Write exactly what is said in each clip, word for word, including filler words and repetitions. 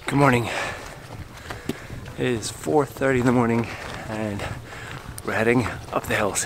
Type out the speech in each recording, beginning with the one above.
Good morning. It is four thirty in the morning and we're heading up the hills.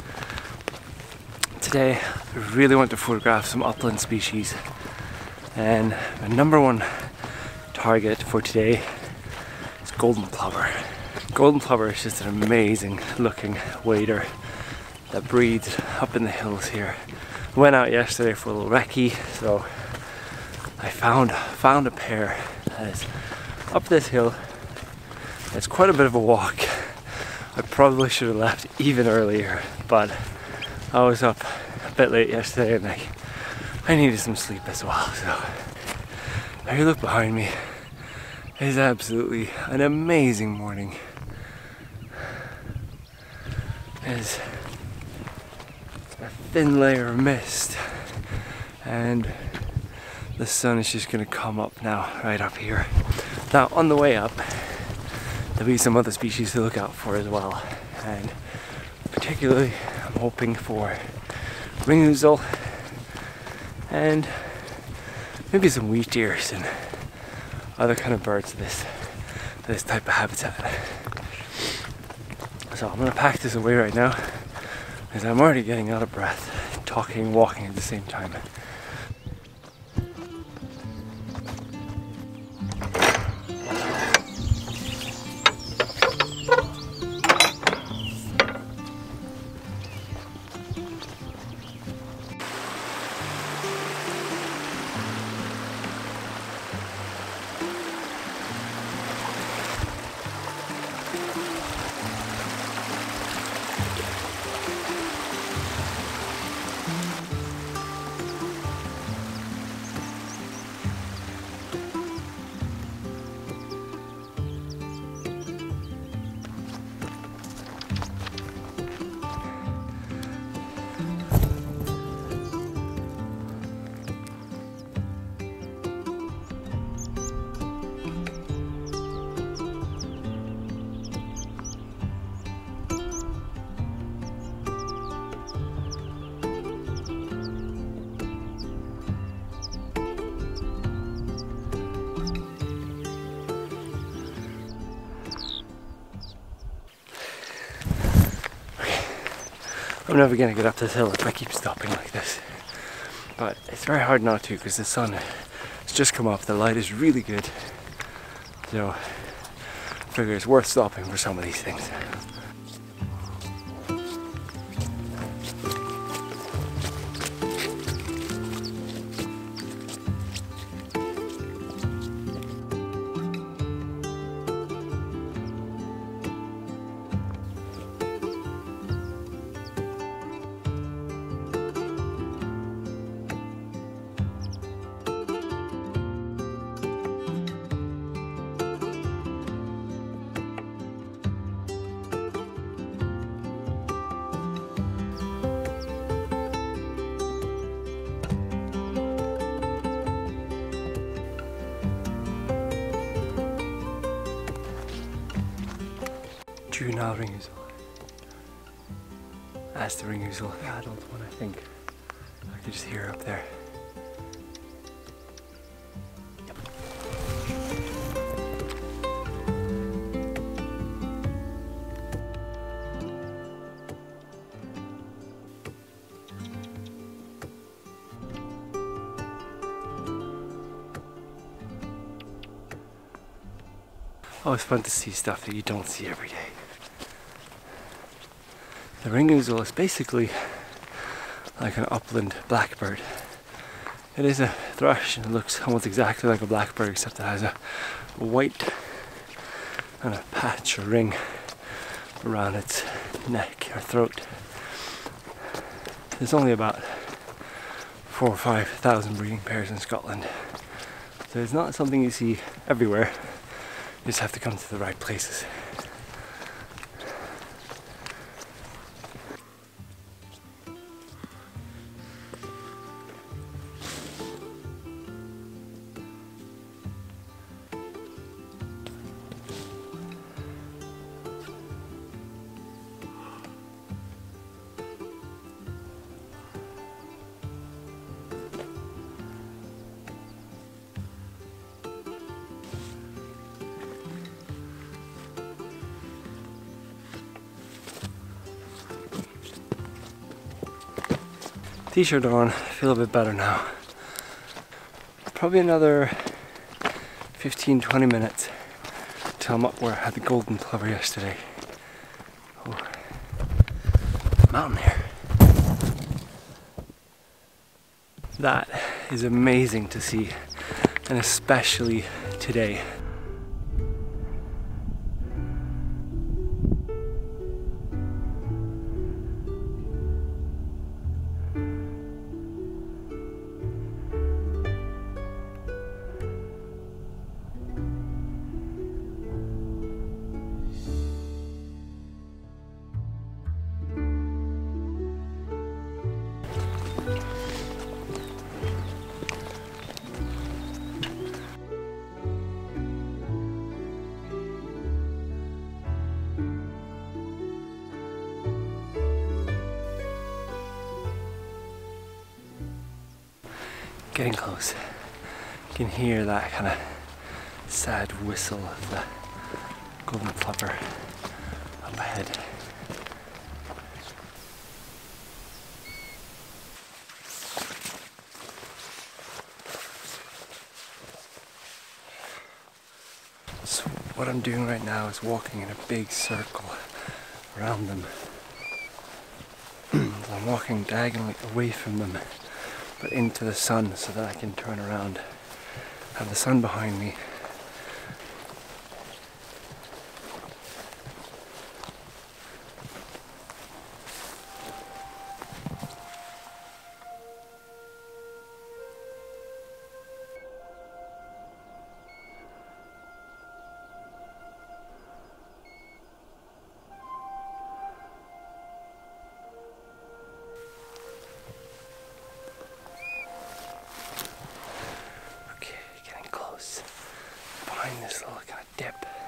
Today I really want to photograph some upland species, and my number one target for today is golden plover. Golden plover is just an amazing looking wader that breeds up in the hills here. I went out yesterday for a little recce, so I found found a pair that is up this hill. It's quite a bit of a walk. I probably should have left even earlier, but I was up a bit late yesterday and I, I needed some sleep as well. So now you look behind me. It is absolutely an amazing morning. There's a thin layer of mist and the sun is just going to come up now, right up here. Now on the way up, there'll be some other species to look out for as well. And particularly, I'm hoping for ring ouzel and maybe some wheat ears and other kind of birds of this, this type of habitat. So I'm going to pack this away right now because I'm already getting out of breath, talking and walking at the same time. I'm never going to get up this hill if I keep stopping like this, but it's very hard not to because the sun has just come up, the light is really good, so I figure it's worth stopping for some of these things. Juvenile ring ouzel. That's the ring ouzel, the adult one, I think. I can just hear her up there. Yep. Always fun to see stuff that you don't see every day. The ring ouzel is basically like an upland blackbird. It is a thrush and it looks almost exactly like a blackbird, except it has a white kind of patch or ring around its neck or throat. There's only about four or five thousand breeding pairs in Scotland, so it's not something you see everywhere. You just have to come to the right places. T-shirt on, feel a bit better now. Probably another fifteen to twenty minutes till I'm up where I had the golden plover yesterday. Oh, mountain here. That is amazing to see, and especially today. Getting close. You can hear that kind of sad whistle of the golden plover up ahead. So what I'm doing right now is walking in a big circle around them. I'm walking diagonally away from them, but into the sun so that I can turn around, have the sun behind me. Behind this little kind of dip.